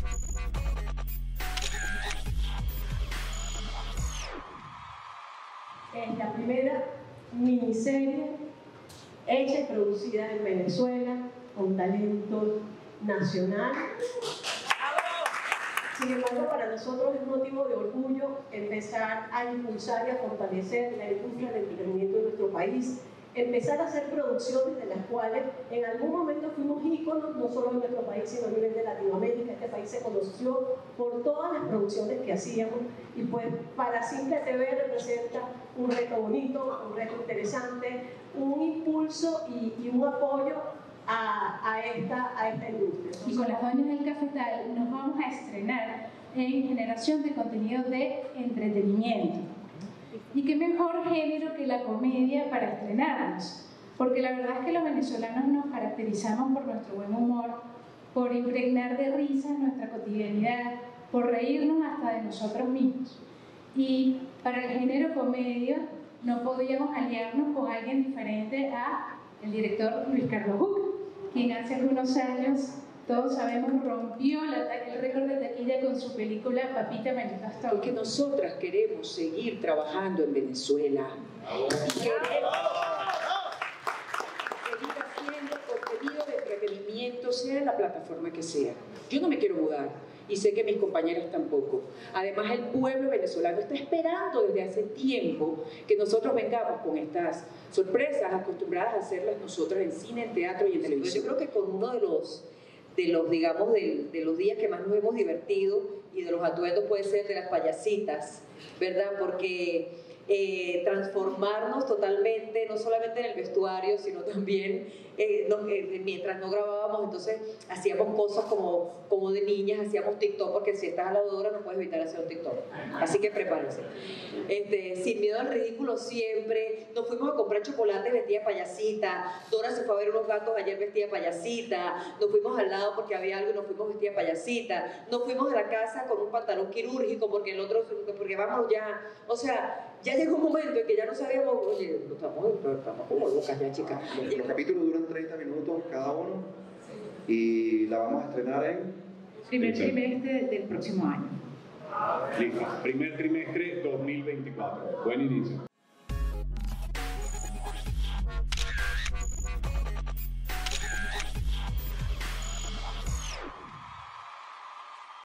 Es la primera miniserie hecha y producida en Venezuela con talento nacional. Sin embargo, para nosotros es motivo de orgullo empezar a impulsar y a fortalecer la industria del entretenimiento de nuestro país, empezar a hacer producciones de las cuales en algún momento fuimos íconos, no solo en nuestro país, sino a nivel de Latinoamérica. Este país se conoció por todas las producciones que hacíamos y pues para Simple TV representa un reto bonito, un reto interesante, un impulso y un apoyo a esta industria. Y con las dueñas del cafetal nos vamos a estrenar en generación de contenido de entretenimiento. Y qué mejor género que la comedia para estrenarnos, porque la verdad es que los venezolanos nos caracterizamos por nuestro buen humor, por impregnar de risa nuestra cotidianidad, por reírnos hasta de nosotros mismos. Y para el género comedia no podíamos aliarnos con alguien diferente a el director Luis Carlos Buc, quien hace algunos años, todos sabemos, rompió el récord de taquilla con su película Papita Manifestó. Porque nosotras queremos seguir trabajando en Venezuela. Y queremos seguir haciendo contenido de entretenimiento, sea en la plataforma que sea. Yo no me quiero mudar y sé que mis compañeras tampoco. Además, el pueblo venezolano está esperando desde hace tiempo que nosotros vengamos con estas sorpresas acostumbradas a hacerlas nosotras en cine, en teatro y en televisión. Yo creo que con uno de los digamos, de los días que más nos hemos divertido y de los atuendos puede ser de las payasitas, ¿verdad? Porque transformarnos totalmente, no solamente en el vestuario, sino también mientras no grabábamos, entonces hacíamos cosas como de niñas, hacíamos TikTok, porque si estás a la Dora no puedes evitar hacer un TikTok, así que prepárense. Sin miedo al ridículo siempre, nos fuimos a comprar chocolate vestida de payasita, Dora se fue a ver unos gatos ayer vestida de payasita, nos fuimos al lado porque había algo y nos fuimos vestida de payasita, nos fuimos a la casa con un pantalón quirúrgico porque vamos ya, o sea, ya llegó un momento en que ya no sabíamos, oye, estamos como locas ya, chicas. Los capítulos duran 30 minutos cada uno y la vamos a estrenar en primer trimestre del próximo año. Listo, primer trimestre 2024. Buen inicio.